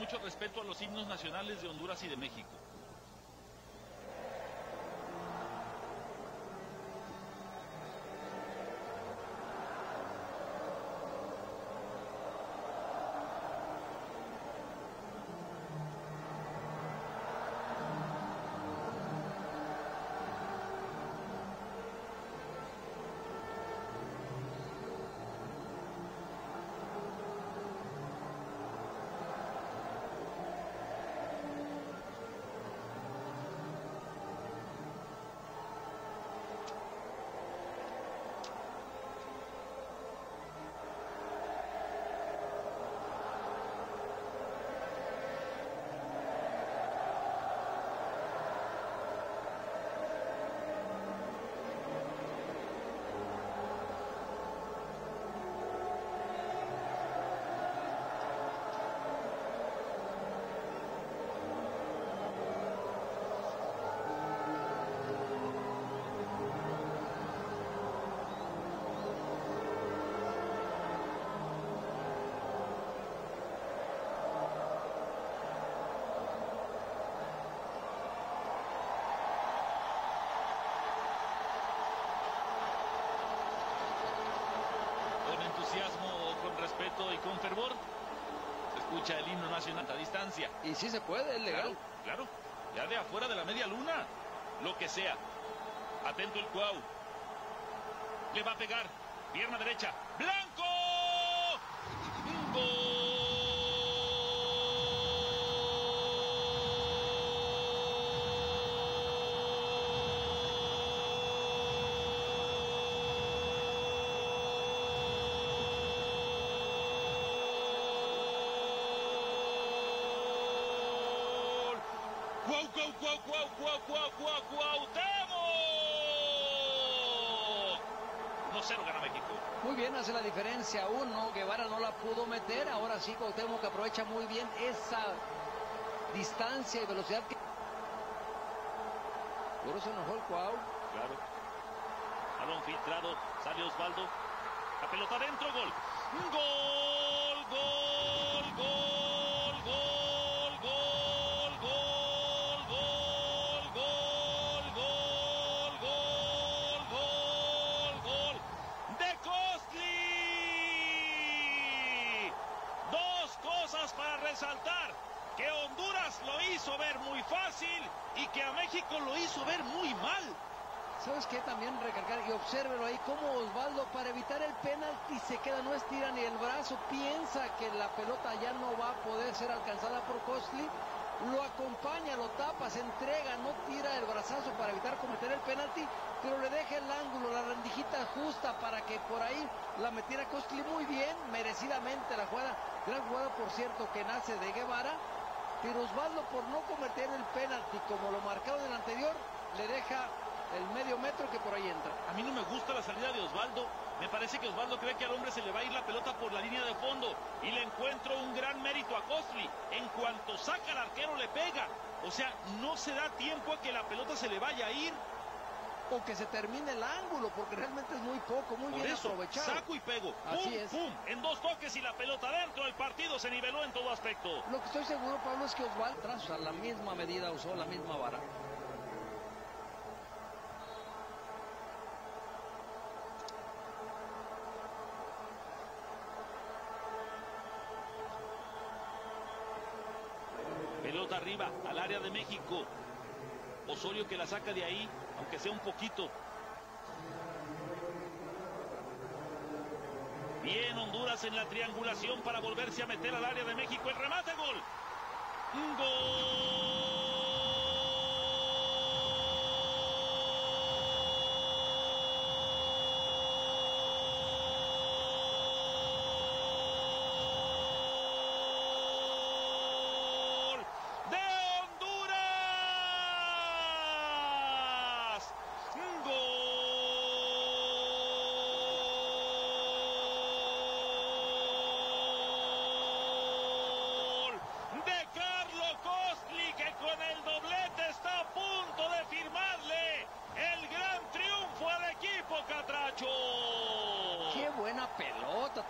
mucho respeto a los himnos nacionales de Honduras y de México. Con respeto y con fervor se escucha el himno nacional a distancia. Y sí se puede, es legal. Claro, ya de afuera de la media luna, lo que sea. Atento el Cuau. Le va a pegar, pierna derecha, ¡blanco! ¡Gol! ¡Cuauhtémoc! 1-0 gana México. Muy bien, hace la diferencia. Guevara no la pudo meter. Ahora sí, Cuauhtémoc aprovecha muy bien esa distancia y velocidad. Por eso se enojó el Cuau. Claro. Balón filtrado, sale Osvaldo. La pelota adentro, gol. ¡Gol! ¡Gol! ¡Gol! Para resaltar que Honduras lo hizo ver muy fácil y que a México lo hizo ver muy mal. ¿Sabes qué? También recargar y obsérvelo ahí como Osvaldo, para evitar el penalti, se queda, no estira ni el brazo, piensa que la pelota ya no va a poder ser alcanzada por Costly, lo acompaña, lo tapa, se entrega, no tira el brazazo para evitar cometer el penalti, pero le deja el ángulo, la rendijita justa para que por ahí la metiera Costly muy bien, merecidamente la jugada. Gran jugada, por cierto, que nace de Guevara, pero Osvaldo, por no cometer el penalti como lo marcado en el anterior, le deja el medio metro que por ahí entra. A mí no me gusta la salida de Osvaldo. Me parece que Osvaldo cree que al hombre se le va a ir la pelota por la línea de fondo, y le encuentro un gran mérito a Costly. En cuanto saca al arquero le pega. O sea, no se da tiempo a que la pelota se le vaya a ir. O que se termine el ángulo, porque realmente es muy poco, muy bien aprovechado. Saco y pego, Así pum, es. pum, en 2 toques y la pelota dentro. El partido se niveló en todo aspecto. Lo que estoy seguro, Pablo, es que Osvaldo traza la misma medida, usó la misma vara. Pelota arriba, al área de México. Osorio que la saca de ahí, aunque sea un poquito. Bien Honduras en la triangulación para volverse a meter al área de México. El remate, gol. ¡Gol!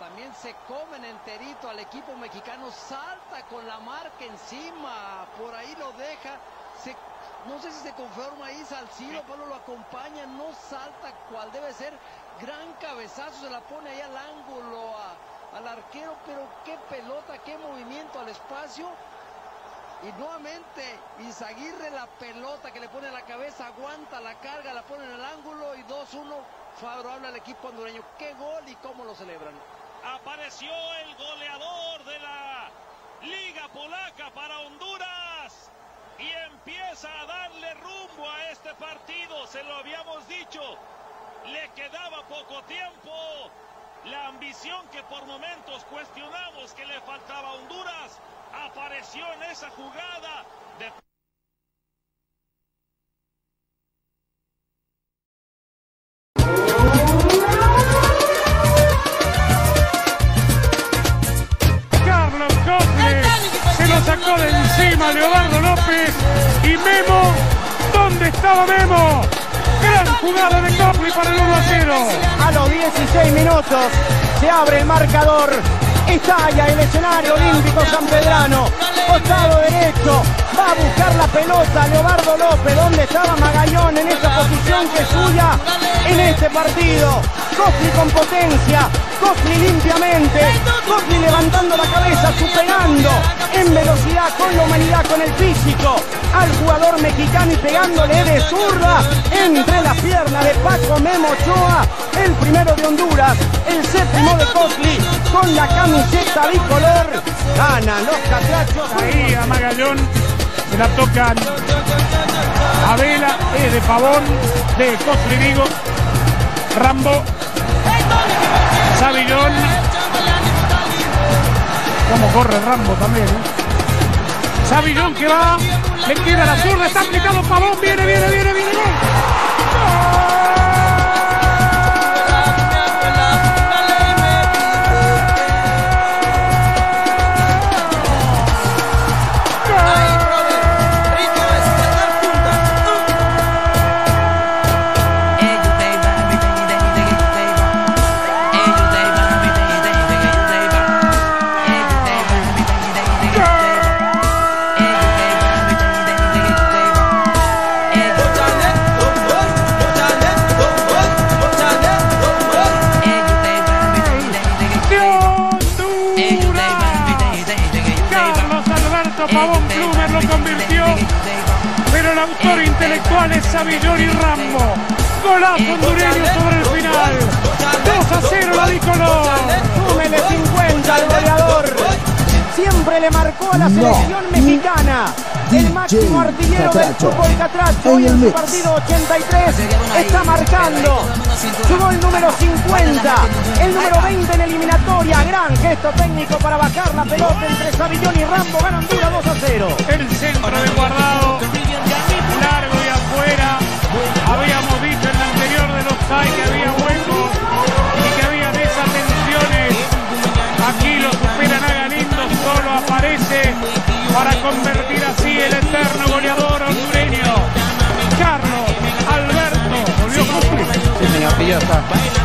también se comen enterito al equipo mexicano. Salta con la marca encima, por ahí lo deja. No sé si se conforma ahí Salcido, Pablo lo acompaña, no salta cual debe ser. Gran cabezazo, se la pone ahí al ángulo al arquero, pero qué pelota, qué movimiento al espacio. Y nuevamente Izaguirre, la pelota que le pone a la cabeza, aguanta la carga, la pone en el ángulo y 2-1 favorable al equipo hondureño. Qué gol y cómo lo celebran. Apareció el goleador de la Liga Polaca para Honduras y empieza a darle rumbo a este partido. Se lo habíamos dicho, le quedaba poco tiempo. La ambición que por momentos cuestionamos que le faltaba a Honduras apareció en esa jugada de... Carlos Costle se lo sacó de encima Leobardo López y Memo, ¿dónde estaba Memo? Gran jugada de Costle para el 1-0. A los 16 minutos se abre el marcador. Estalla el escenario olímpico sanpedrano, costado derecho, va a buscar la pelota Leobardo López, donde estaba Magallón en esa posición que es suya en este partido. Costle con potencia, Costle limpiamente, Costle levantando la cabeza, superando en velocidad con la humanidad, con el físico al jugador mexicano y pegándole de zurda entre las piernas de Paco Memo Ochoa, el primero de Honduras, el séptimo de Costle con la camiseta bicolor. Ganan los catrachos. Ahí a Magallón se la tocan a Vela, es de Pavón, de Costle Vigo, Rambo, Savillón. Como corre Rambo también, Savillón que va, le queda la zurda, está aplicado Pavón, viene, gol. Pavón Plumer lo convirtió, pero el autor intelectual es Savillón y Rambo. Golazo hondureño sobre el final. 2-0 la bicolor. Súmele 50 al goleador. Siempre le marcó a la selección mexicana. El máximo artillero del fútbol catracho hoy en su partido 83 está marcando su gol número 50, el número 20 en eliminatoria. Gran gesto técnico para bajar la pelota entre Savillón y Rambo. Gana Honduras 2-0. El centro de Guardado, largo y afuera. Habíamos dicho en la anterior de los offside que había huecos y que había desatenciones. Aquí lo superan a Galindo, solo aparece para convertir así el eterno goleador hondureño. Carlos Alberto, volvió Costle. Sí, señor, que ya está.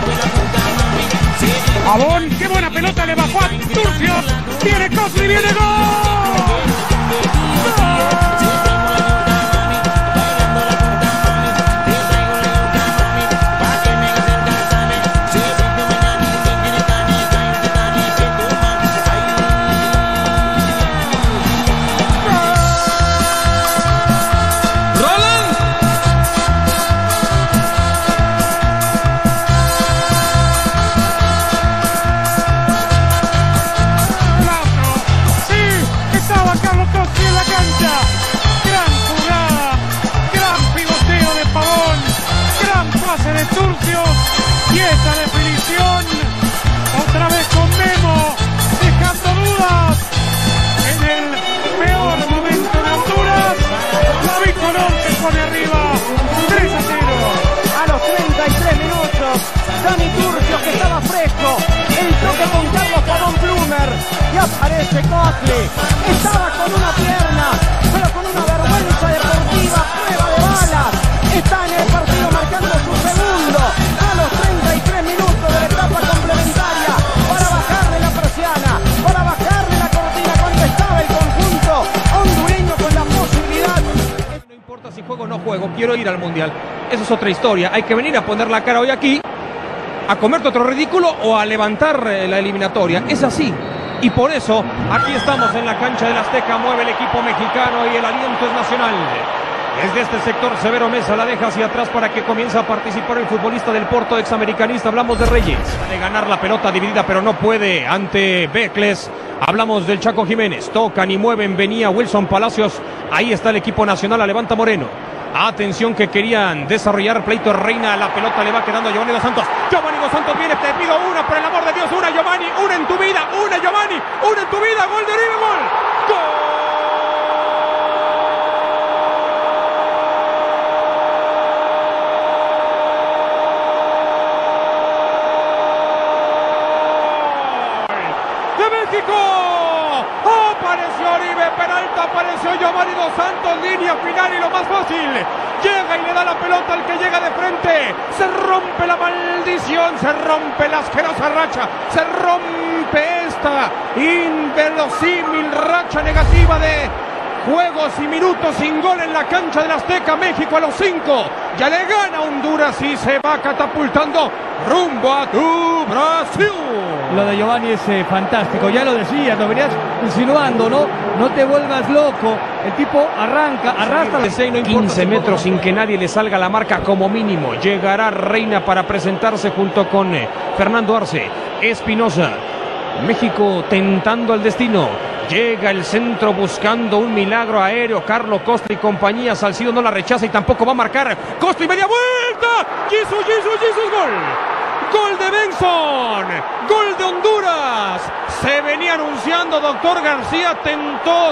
Pavón, qué buena pelota le bajó a Turcio. Viene Costle, viene gol. De Turcio y esta definición otra vez con Memo, dejando dudas en el peor momento de Honduras. La bicolor se pone arriba 3-0. A los 33 minutos, Dani Turcio, que estaba fresco, el toque con Carlos Pavón Plumer y aparece Costle. Estaba con una pierna, pero con una vergüenza deportiva, prueba de balas. Está en el partido marcando su segundo a los 33 minutos de la etapa complementaria para bajar juego, quiero ir al Mundial. Eso es otra historia. Hay que venir a poner la cara hoy aquí, a comerte otro ridículo o a levantar la eliminatoria. Es así. Y por eso, aquí estamos en la cancha del Azteca, mueve el equipo mexicano y el aliento es nacional. Desde este sector, Severo Mesa la deja hacia atrás para que comience a participar el futbolista del Porto, examericanista. Hablamos de Reyes. De ganar la pelota dividida, pero no puede ante Becles. Hablamos del Chaco Jiménez. Tocan y mueven, venía Wilson Palacios. Ahí está el equipo nacional, la levanta Moreno. Atención que querían desarrollar pleito Reina, la pelota le va quedando a Giovanni Dos Santos. Giovanni Dos Santos viene, te pido una, por el amor de Dios, una Giovanni, una en tu vida, una Giovanni, una en tu vida, gol de Oribe, gol. ¡Gol! Apareció Oribe, Peralta, apareció Giovanni Dos Santos, línea final y lo más fácil, llega y le da la pelota al que llega de frente, se rompe la maldición, se rompe la asquerosa racha, se rompe esta inverosímil racha negativa de juegos y minutos sin gol en la cancha del Azteca. México a los 5, ya le gana Honduras y se va catapultando rumbo a tu Brasil. Lo de Giovanni es fantástico, ya lo decías, lo venías insinuando, ¿no? No te vuelvas loco, el tipo arranca, arrastra la 15 metros sin que nadie le salga la marca como mínimo. Llegará Reina para presentarse junto con Fernando Arce, Espinosa. México tentando al destino. Llega el centro buscando un milagro aéreo. Carlos Costa y compañía. Salcido no la rechaza y tampoco va a marcar. Costa y media vuelta. Jesus, gol. Gol de Benson. Gol de Honduras. Se venía anunciando doctor García. Tentó.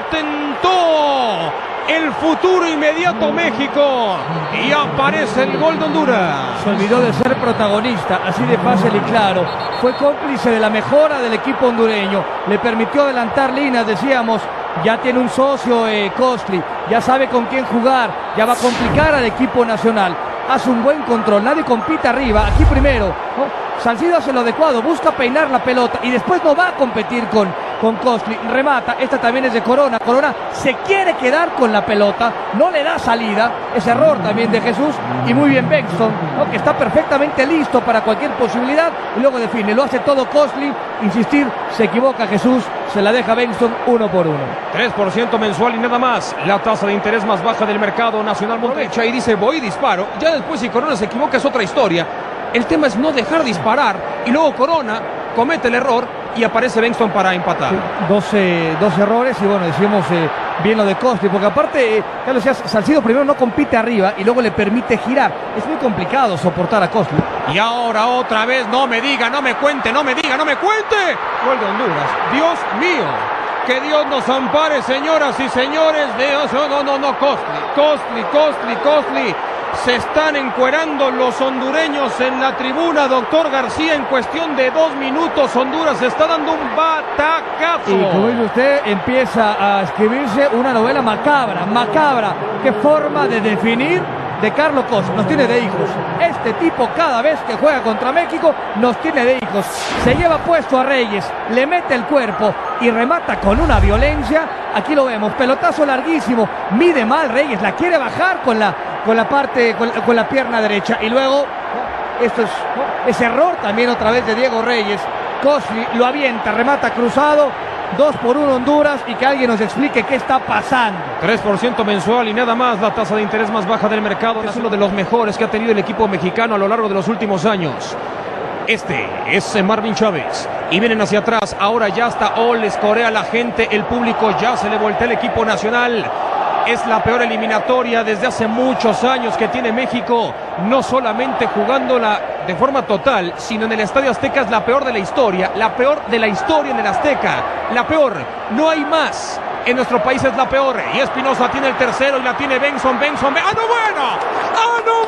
El futuro inmediato México. Y aparece el gol de Honduras. Se olvidó de ser protagonista. Así de fácil y claro. Fue cómplice de la mejora del equipo hondureño. Le permitió adelantar líneas, decíamos. Ya tiene un socio, Costly. Ya sabe con quién jugar. Ya va a complicar al equipo nacional. Hace un buen control. Nadie compite arriba. Aquí primero, ¿no? Salcido hace lo adecuado. Busca peinar la pelota. Y después no va a competir con Costly. Remata. Esta también es de Corona. Corona se quiere quedar con la pelota. No le da salida. Es error también de Jesús. Y muy bien Benson, ¿no? Que está perfectamente listo para cualquier posibilidad. Y luego define. Lo hace todo Costly. Insistir. Se equivoca Jesús. Se la deja Benson 1 por 1. 3% mensual y nada más. La tasa de interés más baja del mercado nacional. Montecha y dice voy y disparo. Ya después si Corona se equivoca es otra historia. El tema es no dejar disparar. Y luego Corona comete el error y aparece Benson para empatar. Sí, dos errores y bueno, decimos bien lo de Costly, porque aparte, ya lo decías, Salcido primero no compite arriba y luego le permite girar. Es muy complicado soportar a Costly. Y ahora otra vez, no me diga, no me cuente, no me diga, no me cuente. Gol de Honduras, Dios mío. Que Dios nos ampare, señoras y señores. No, Costly. Se están encuerando los hondureños en la tribuna, doctor García. En cuestión de 2 minutos, Honduras está dando un batacazo. Y como dice usted, empieza a escribirse una novela macabra. Qué forma de definir de Carlos Costa. Nos tiene de hijos. Este tipo cada vez que juega contra México nos tiene de hijos. Se lleva puesto a Reyes, le mete el cuerpo y remata con una violencia. Aquí lo vemos, pelotazo larguísimo. Mide mal Reyes, la quiere bajar con la pierna derecha. Y luego, esto es error también otra vez de Diego Reyes. Costly lo avienta, remata cruzado. 2 por 1 Honduras y que alguien nos explique qué está pasando. 3% mensual y nada más, la tasa de interés más baja del mercado. Es uno de los mejores que ha tenido el equipo mexicano a lo largo de los últimos años. Este es Marvin Chávez y vienen hacia atrás. Ahora ya está les corea la gente, el público ya se le voltea el equipo nacional. Es la peor eliminatoria desde hace muchos años que tiene México, no solamente jugándola de forma total, sino en el Estadio Azteca. Es la peor de la historia en el Azteca, la peor, no hay más. En nuestro país es la peor, y Espinosa tiene el tercero y la tiene Benson. ¡Ah, no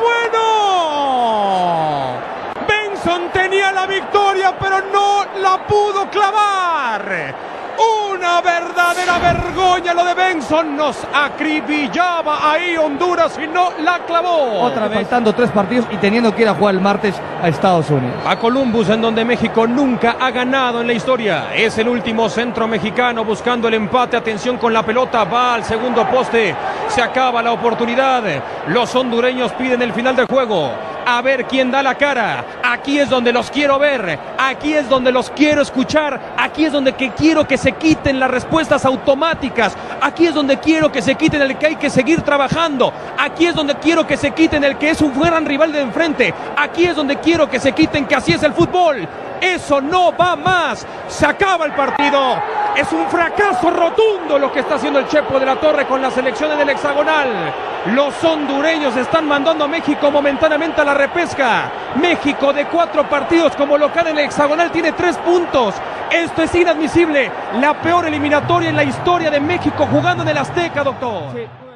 bueno! Benson tenía la victoria, pero no la pudo clavar. Una verdadera vergüenza lo de Benson. Nos acribillaba ahí Honduras y no la clavó. Otra vez faltando 3 partidos y teniendo que ir a jugar el martes a Estados Unidos. A Columbus, en donde México nunca ha ganado en la historia. Es el último centro mexicano buscando el empate. Atención con la pelota, va al segundo poste. Se acaba la oportunidad. Los hondureños piden el final del juego. A ver quién da la cara. Aquí es donde los quiero ver. Aquí es donde los quiero escuchar. Aquí es donde quiero que se quiten las respuestas automáticas. Aquí es donde quiero que se quiten el que hay que seguir trabajando. Aquí es donde quiero que se quiten el que es un gran rival de enfrente. Aquí es donde quiero que se quiten que así es el fútbol. Eso no va más. Se acaba el partido. Es un fracaso rotundo lo que está haciendo el Chepo de la Torre con las selecciones del hexagonal. Los hondureños están mandando a México momentáneamente a la repesca. México de 4 partidos como local en el hexagonal tiene 3 puntos. Esto es inadmisible. La peor eliminatoria en la historia de México jugando en el Azteca, doctor. Sí.